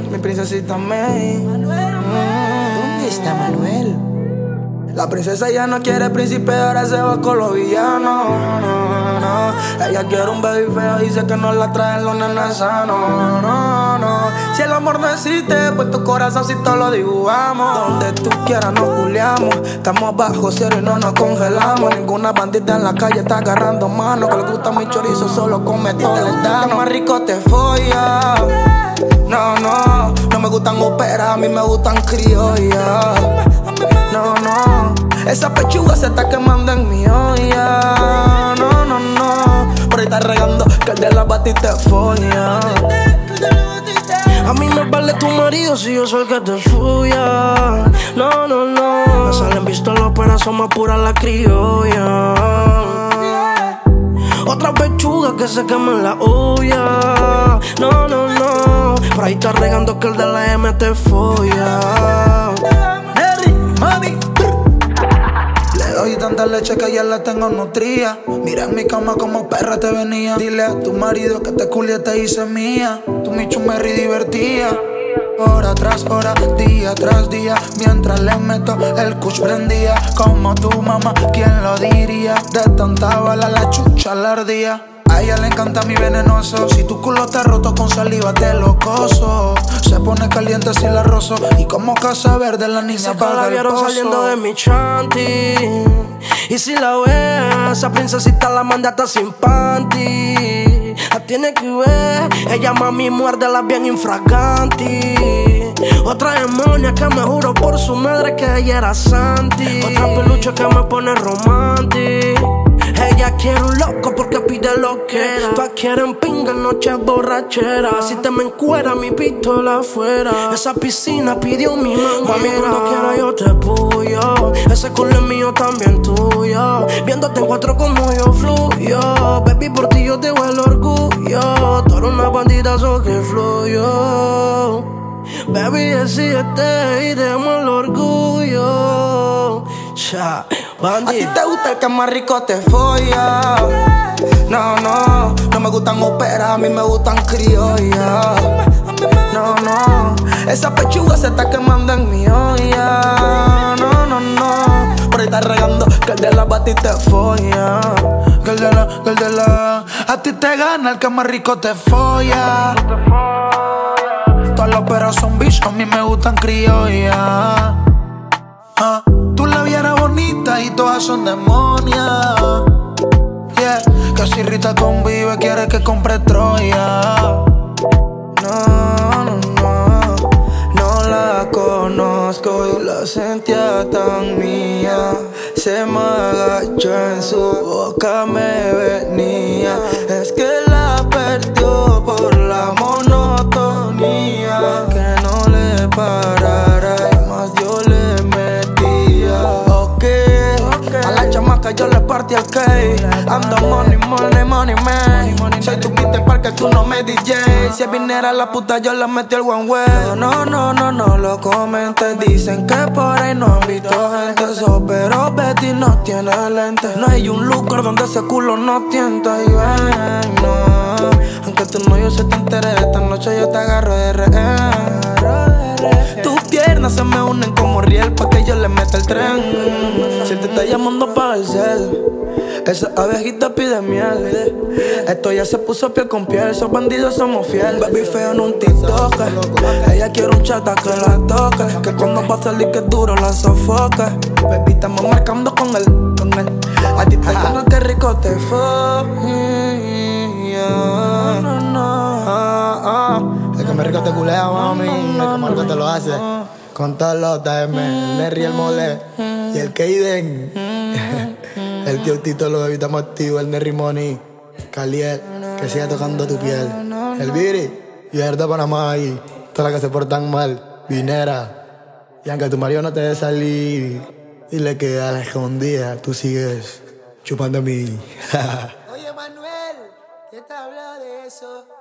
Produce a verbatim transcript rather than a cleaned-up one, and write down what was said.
mi princesita May. Manuel, ¿Dónde está Manuel? La princesa ya no quiere príncipe, ahora se va con los villanos. No, no, no. Ella quiere un baby feo, dice que no la traen los nenes sanos. No, no, no. Si el amor no existe, pues tu corazoncito lo dibujamos. Donde tú quieras nos juliamos. Estamos bajo cero y no nos congelamos. Ninguna bandita en la calle está agarrando mano. Que le gusta mi chorizo, solo come todo el dano. Más rico te folla. No, no, no me gustan óperas, a mí me gustan criollas. No, no, esa pechuga se está quemando en mi olla. No, no, no, por ahí está regando que el de la bati te folla. a mí me vale tu marido si yo soy el que te fuya. No, no, no, me salen pistolas pero son más puras la criolla. Otra pechuga que se quema en la olla. No, no, no, por ahí está regando que el de la M te folla. Nerry, mami, le doy tanta leche que ya la tengo nutría. Mira en mi cama como perra te venía. Dile a tu marido que te culie te hice mía. Tu mi chumerri divertía. Hora tras hora, día tras día, mientras le meto el kush prendía. Como tu mamá, ¿quién lo diría? De tanta bala la chucha la ardía. A ella le encanta mi venenoso. Si tu culo está roto con saliva te lo coso. Se pone caliente si la rozo. Y como casa verde la niña paga el pozo. Saliendo de mi chanty. Y si la ves, esa princesita la manda hasta sin panty. La tiene que ver, ella mami muerde la bien infraganti. Otra demonia que me juro por su madre que ella era Santi. Otra peluche que me pone romántico. Ella quiere un loco porque pide lo que era. Todas quieren pinga en noche borrachera. Si te me encuera mi pistola afuera. Esa piscina pidió mi manguera. Mami, cuando quiera yo te puyo. Ese culo es mío, también tuyo. Viéndote en cuatro como yo fluyo. Baby, por ti yo te doy el orgullo. Tú eres una bandida, so que fluyo. Baby, decídete y demos el orgullo. Ya, a ti te gusta el que más rico te folla. No, no, no me gustan óperas, a mí me gustan criollas. No, no, esa pechuga se está quemando en mi olla. No, no, no, por ahí está regando que el de la bati te folla. Que el de la, que el de la, a ti te gana el que más rico te folla. Todas las óperas son bichos, a mí me gustan criollas. Ah, tú la vieras bonita y todas son demonias. Yeah, que si Rita convive quiere que compre Troya. No, no, no, no la conozco y la sentía tan mía. Se me agachó en su boca, me venía. Es que la perdió por la monotonía. Que no le parara y más yo le metía. Ok, okay. A la chamaca yo le partí el cake. Ando money, money, money, man. Soy tu Peter Parker, tú no me D J. Si es vinera la puta yo le metí el one way. No, no, no, no lo comentes. Dicen que por ahí no han visto gente. Eso, pero Betty no tiene lentes. No hay un lucro donde ese culo no tienta. Y ven, no, aunque tu novio se te entere, esta noche yo te agarro de rehén. Tus piernas se me unen como riel pa' que yo le meta el tren. Si él te está llamando para el cel, esa abejita pide miel. Esto ya se puso piel con piel, esos bandidos somos fieles. Baby feo en un TikTok. Ella quiere un chata que la toque, que cuando va a salir que duro la sofoque. Baby estamos marcando con él, con él. A ti te gana que rico te fue. No, no, ah, ah. El que me rico te culea, mami. El que más rico te lo hace. Con todos los T M, el Nerry, el Mole y el Keiden. El tío Tito, lo evitamos activo, el Nerry Money. Caliel, que siga tocando tu piel. El Viri, y de Panamá y todas las que se portan mal. Vinera. Y aunque tu marido no te dé salir, dile que a la escondida tú sigues chupando a mí. Oye, Manuel, ¿qué te habla de eso?